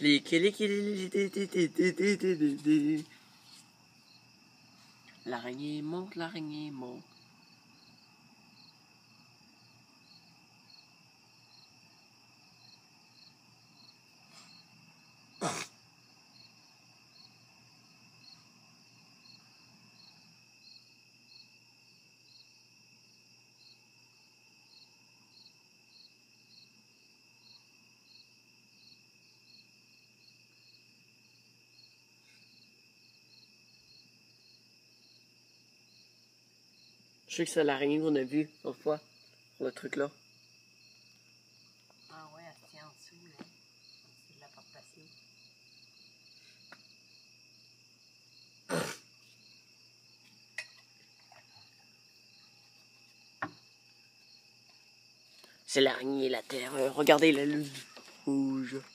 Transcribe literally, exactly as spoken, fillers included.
L'araignée monte, l'araignée monte. Je sais que c'est l'araignée qu'on a vue l'autre fois, pour le truc là. Ah ouais, elle se tient en dessous, là. C'est de la portation. C'est l'araignée, la terre. Regardez la lune rouge.